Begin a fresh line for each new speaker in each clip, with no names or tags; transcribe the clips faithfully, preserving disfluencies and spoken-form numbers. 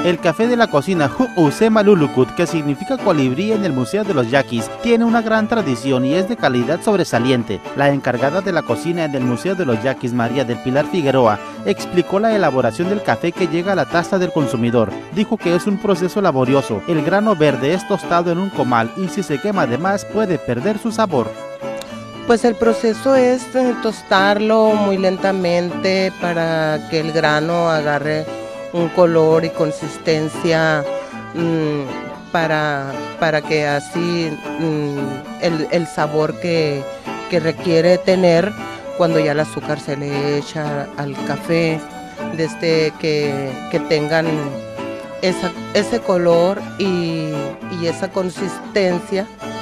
El café de la cocina Hu'usema Lulukut, que significa colibrí en el Museo de los Yaquis, tiene una gran tradición y es de calidad sobresaliente. La encargada de la cocina en el Museo de los Yaquis, María del Pilar Figueroa, explicó la elaboración del café que llega a la taza del consumidor. Dijo que es un proceso laborioso. El grano verde es tostado en un comal y si se quema de más puede perder su sabor.
Pues el proceso es tostarlo muy lentamente para que el grano agarre un color y consistencia mmm, para, para que así mmm, el, el sabor que, que requiere tener cuando ya el azúcar se le echa al café, desde que, que tengan esa, ese color y, y esa consistencia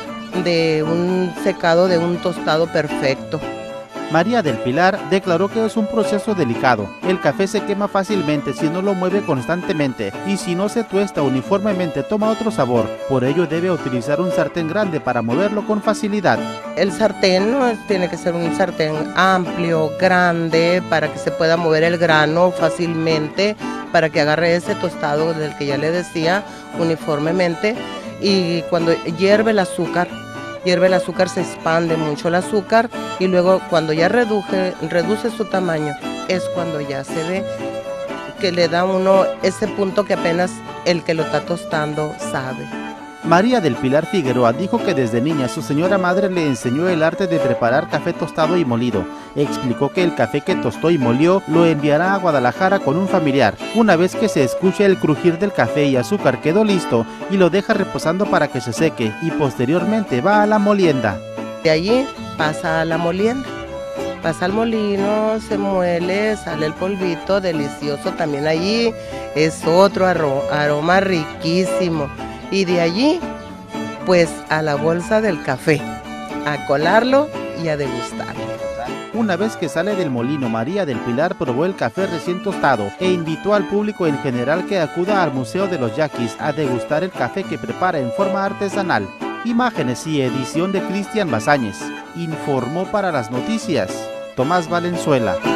de un secado, de un tostado perfecto.
María del Pilar declaró que es un proceso delicado. El café se quema fácilmente si no lo mueve constantemente y si no se tuesta uniformemente toma otro sabor. Por ello debe utilizar un sartén grande para moverlo con facilidad.
El sartén no tiene que ser un sartén amplio, grande, para que se pueda mover el grano fácilmente, para que agarre ese tostado del que ya le decía uniformemente. Y cuando hierve el azúcar, hierve el azúcar, se expande mucho el azúcar y luego cuando ya reduce, reduce su tamaño es cuando ya se ve que le da uno ese punto que apenas el que lo está tostando sabe.
María del Pilar Figueroa dijo que desde niña su señora madre le enseñó el arte de preparar café tostado y molido. Explicó que el café que tostó y molió lo enviará a Guadalajara con un familiar. Una vez que se escuche el crujir del café y azúcar quedó listo y lo deja reposando para que se seque y posteriormente va a la molienda.
De allí pasa a la molienda, pasa al molino, se muele, sale el polvito delicioso también allí, es otro aroma riquísimo. Y de allí, pues a la bolsa del café, a colarlo y a degustarlo.
Una vez que sale del molino, María del Pilar probó el café recién tostado e invitó al público en general que acuda al Museo de los Yaquis a degustar el café que prepara en forma artesanal. Imágenes y edición de Cristian Bazáñez. Informó para las noticias Tomás Valenzuela.